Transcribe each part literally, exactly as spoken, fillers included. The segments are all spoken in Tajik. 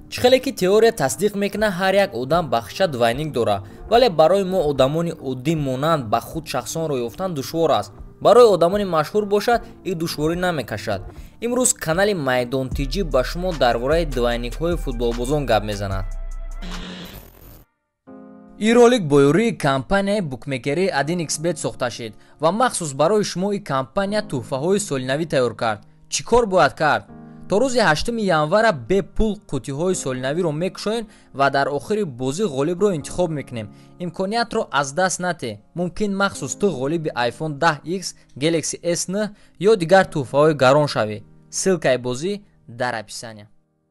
чихеле ки теория тасдиқ мекунад ҳар як одам бахша двайник дорад, вале барои мо одамони оддӣ монанд ба худ шахсонро ёфтан душвор аст. барои одамони машҳур бошад ин душворӣ намекашад. имрӯз канали майдонтиҷӣ ба шумо дар бораи двайникҳои футболбозон гап мезанад. ин ролик бо ёрии компанияи букмекерии один икс бет сохта шуд ва махсус барои шумо ин компания тӯҳфаҳои солинавӣ тайёр кард. чӣ кор бояд кард? то рӯзи ҳаштуми январа бепул қутиҳои солинавиро мекушоем ва дар охири бозӣ ғолибро интихоб мекунем. имкониятро аз даст наде. мумкин махсус ту ғолиби айфон даҳ икс, Galaxy эс девять ё дигар тӯҳфаҳои гарон шавӣ. ссилкаи бозӣ дар описания.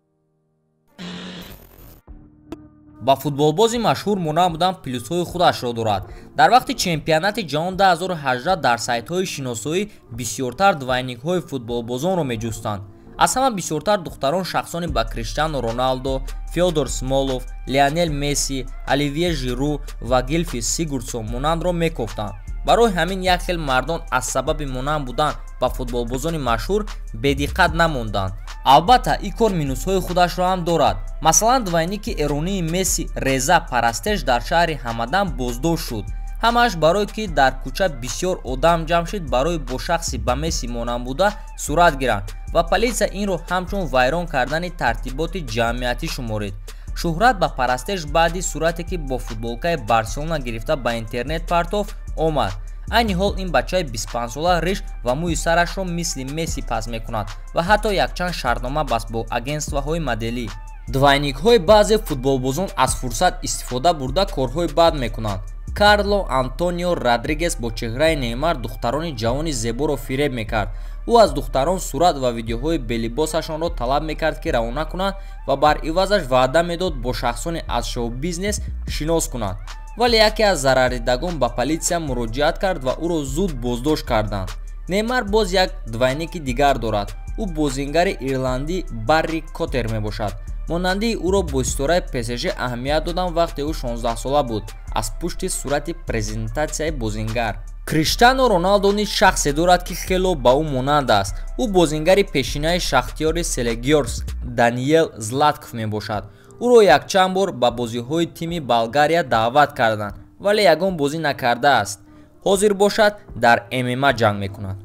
ба футболбози машҳур монанд будан плюсҳои худашро дорад. дар вақти чемпионати ҷаҳон две тысячи ҳаждаҳ дар сайтҳои шиносоӣ бисёртар двайникҳои футболбозонро меҷустанд. аз ҳама бисёртар духтарон шахсони ба Криштиану Роналдо, Фёдор Смолов, Лионел Месси, Оливье Жиру ва Гилфи Сигурдсон монандро мекофтанд. барои ҳамин як хел мардон аз сабаби монанд будан ба футболбозони машҳур бедиққат намонданд. албатта ин кор минусҳои худашро ҳам дорад. масалан двайники эронии Месси Реза Парастеш дар шаҳри Ҳамадан боздошт шуд. ҳамааш барое ки дар кӯча бисёр одам ҷамъ шуд барои бо шахси ба Месси монанд буда сурат гиранд ва политсия инро ҳамчун вайрон кардани тартиботи ҷамъиятӣ шуморид. шӯҳрат ба Парастеш баъди сурате ки бо футболкаи Барселона гирифта ба интернет партофт омад. айни ҳол ин бачаи бисту панҷсола риш ва мӯи сарашро мисли Месси пас мекунад ва ҳатто якчанд шартнома баст бо агентствоҳои моделӣ. двайникҳои баъзе футболбозон аз фурсат истифода бурда корҳои бад мекунанд. Карло Антонио Родригес бо чеҳраи Неймар духтарони ҷавони зеборо фиреб мекард. ӯ аз духтарон сурат ва видеоҳои белибосашонро талаб мекард ки равона кунанд ва бар ивазаш ваъда медод бо шахсони аз шоу-бизнес шинос кунанд. вале яке аз зарардидагон ба политсия муроҷиат кард ва ӯро зуд боздошт карданд. Неймар боз як двайники дигар дорад. ӯ бозингари ирландӣ Барри Котер мебошад. монандии ӯро бо истораи ПСЖ аҳамият доданд вақте ӯ шонздаҳ сола буд. аз пушти сурати презентатсияи бозингар. Криштиану Роналдо низ шахсе дорад ки хело ба ӯ монанд аст. ӯ бозингари пешинаи Шахтёри Селегиорс Даниел Златков мебошад. ӯро якчанд бор ба бозиҳои тими Болгария даъват карданд, вале ягон бозӣ накардааст. ҳозир бошад дар эм эм а ҷанг мекунад.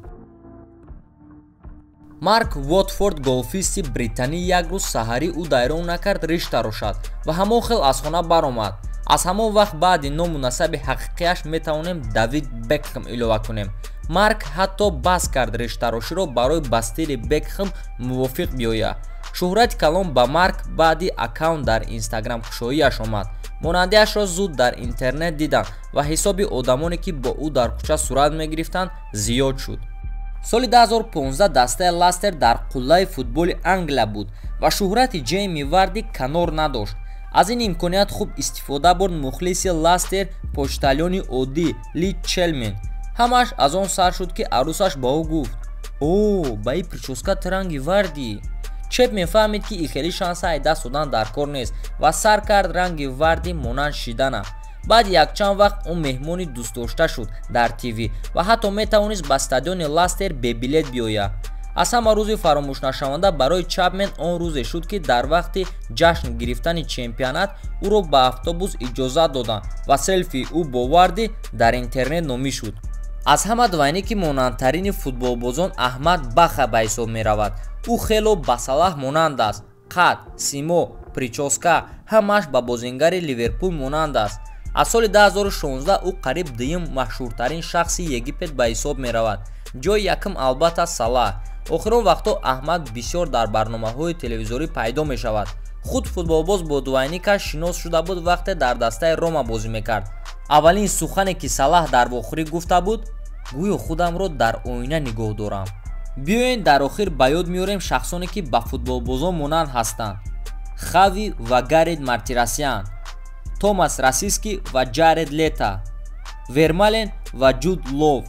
Марк Вотфорд голфисти британӣ як рӯз саҳарӣ ӯ дайрон накард риш тарошад ва ҳамон хел аз хона баромад. аз ҳамон вақт баъди ному насаби ҳақиқияш метавонем Давид Бекхэм илова кунем. Марк ҳатто баҳс кард риштароширо барои ба стили Бекхэм мувофиқ биёяд. шӯҳрати калон ба Марк баъди аккаунт дар Инстаграм кушоияш омад. монандиашро зуд дар интернет диданд ва ҳисоби одамоне ки бо ӯ дар кӯча сурат мегирифтанд зиёд шуд. соли две тысячи понздаҳ дастаи Ластер дар қуллаи футболи Англия буд ва шӯҳрати Ҷейми Варди канор надошт. аз ин имконият хуб истифода бурд мухлиси Ластер почтальони оддӣ Ли Челмен. ҳамааш аз он сар шуд ки арӯсаш ба ӯ гуфт: о ба ин прическа ранги Варди. чеп мефаҳмид ки ин хеле шанса айда содан дар кор нест ва сар кард ранги Варди монанд шидана. баъди якчанд вақт ӯ меҳмони дӯстдошта шуд дар тв ва ҳатто метавонист ба стадиони Ластер бебилет биёяд. аз ҳама рӯзи фаромӯшнашаванда барои Чапмен он рӯзе шуд ки дар вақти ҷашн гирифтани чемпионат ӯро ба автобус иҷозат доданд ва селфии ӯ бо Варди дар интернет номӣ шуд. аз ҳама двайники монандтарини футболбозон Аҳмад Баха ба ҳисоб меравад. ӯ хело ба Салаҳ монанд аст. қад, симо, прическа ҳамааш ба бозингари Ливерпул монанд аст. аз соли две тысячи шонздаҳ ӯ қариб дуюм машҳуртарин шахси Египет ба ҳисоб меравад. ҷои якум албатта Салаҳ. охирон вақтҳо Аҳмад бисёр дар барномаҳои телевизорӣ пайдо мешавад. худ футболбоз бо двайникаш шинос шуда буд вақте дар дастаи Рома бозӣ мекард. аввалин сухане ки Салаҳ дар вохӯрӣ гуфта буд: гӯё худамро дар оина нигоҳ дорам. биёен дар охир ба ёд меорем шахсоне ки ба футболбозон монанд ҳастанд: Хави ва Гарет Мартиросян, Томас Расиски ва Ҷаред Лето, Вермален ва Ҷуд Лов,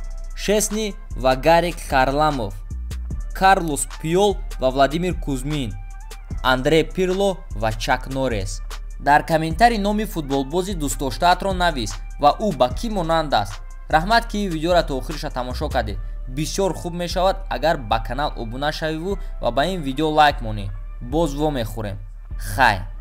Шесни ва Гарик Харламов, Карлос Пиол ва Владимир Кузмин, Андре Пирло ва Чак Норрис. дар комментари номи футболбози дӯстдоштаатро навис ва ӯ ба кӣ монанд аст. раҳмат ки ин видеоро то охириша тамошо кардед. бисёр хуб мешавад агар ба канал обуна шавиву ва ба ин видео лайк монӣ. боз во мехӯрем. хайр.